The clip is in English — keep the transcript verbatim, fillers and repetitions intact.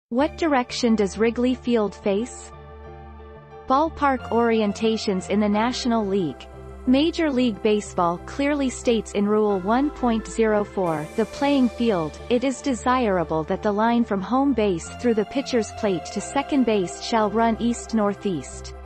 What direction does Wrigley Field face? Ballpark Orientations in the National League. Major League Baseball clearly states in Rule one point oh four, the playing field, it is desirable that the line from home base through the pitcher's plate to second base shall run east-northeast.